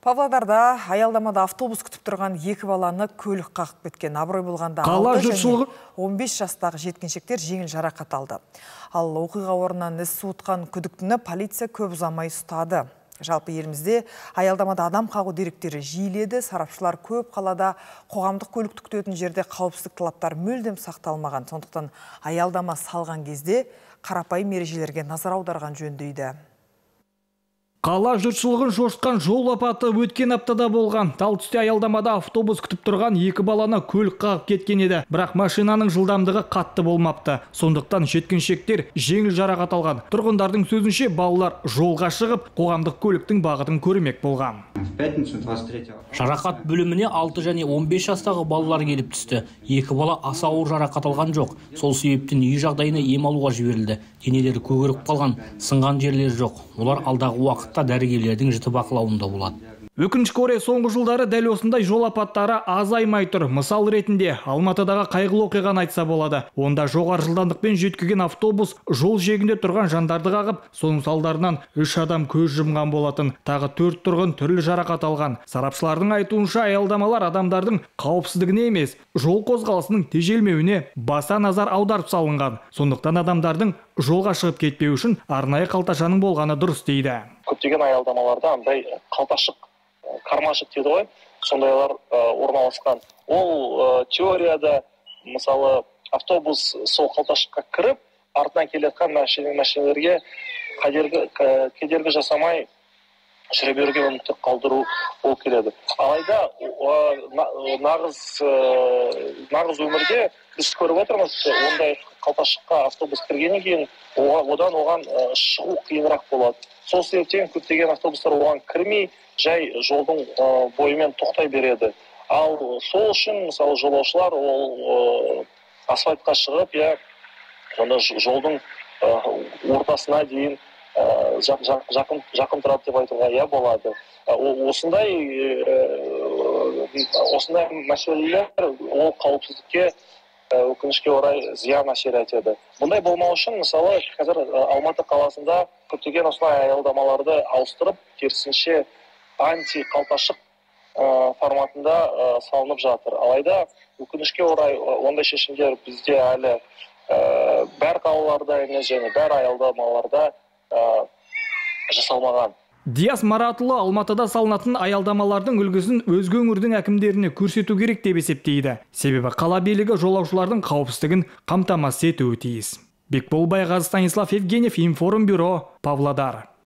Павлодарда аялдамада автобус күтіп тұрған екі баланы көлік қағып кеткен. Абырой болғанда 6 және 15 жастағы жеткіншектер жеңіл жарақат алды. Ал оқиға орнынан із суытқан күдіктіні полиция көп ұзамай ұстады. Жалпы елімізде аялдамада адам қағу деректері жиіледі. Сарапшылар көп қалада қоғамдық көлікті күтетін жерде қауіпсіздік талаптар мүлдем сақталмаған. Сондықтан аялдама салған кезде қарапайым ережелерге назар аударған жөн дейді. Қала жұртшылығын шошытқан жол апаты өткен аптада болған. Тал түсте аялдамада автобус күтіп тұрған екі баланы көлік қағып кеткен еді. Бірақ машинаның жылдамдығы қатты болмапты. Сондықтан жеткіншектер жеңіл жарақат алған. Тұрғындардың сөзінше балалар жолға шығып, қоғамдық көліктің бағытын көрмек болған. Жарақат бөліміне 6 және 15 жастағы балалар келіп түсті. Екі бала аса ауыр жарақат алған жоқ. Сол себептен үй жағдайына ем алуға жіберілді. Денелері көгеріп қалған, сынған жерлер жоқ. Олар алдағы уақытта дәрігерлердің жіті бақылауында болады. Өкінішке орай соңғы жылдары дәл осындай жол апаттары азаймай тұр. Мысал ретінде Алматыдағы қайғылы оқиғаны айтса болады. Онда жоғары жылдамдықпен жүйткіген автобус жол жиегінде тұрған жандарды қағып, соның салдарынан 3 адам көз жұмған болатын. Тағы 4 тұрғын түрлі жарақат алған. Сарапшылардың айтуынша аялдамалар адамдардың қауіпсіздігіне емес, жол қозғалысының тежелмеуіне баса назар аударып салынған. Сондықтан адамдардың жолға шығып кетпеу үшін арнайы қалташаның болғаны дұрыс дейді. Көптеген аялдамаларда андай қалташық, кармашық дейді ғой, сондайлар орналасқан. Ол теорияда, мысалы, автобус сол қалташыққа кіріп, артынан келетқан машиналерге кедергі жасамай жүре беруге мүмкіндік қалдыру ол келеді. Алайда нағыз өмірде біз көріп отырмыз, ондай қалташыққа автобус кіргеннен кейін оған шығу қиынырақ болады. Сол себептен көптеген автобустар оған кірмей, жай жолдың бойымен тоқтай береді. Ал сол үшін, мысалы, жолаушылар ол асфальтқа шығып, жолдың ортасына дейін жақын тұрады деп айтуға болады. Осындай мәселелер ол қауіпсіздікке өкінішке орай зиян әсер етеді. Бұндай болмау үшін, мысалы, қазір Алматы қаласында көптеген осындай аялдамаларды ауыстырып, керісінше анти-қалташық форматында салынып жатыр. Алайда өкінішке орай ондай шешімдер бізде әлі бәр қалаларда емес және бәр аялдамаларда жасалмаған. Диас Маратұлы Алматыда салынатын аялдамалардың үлгісін өзге өңірдің әкімдеріне көрсету керек деп есептейді. Себебі қала билігі жолаушылардың қауіпсіздігін қамтамасыз етуі тиіс. Бекбол Байғазы, Станислав Евгеньев, Информбюро, Павлодар.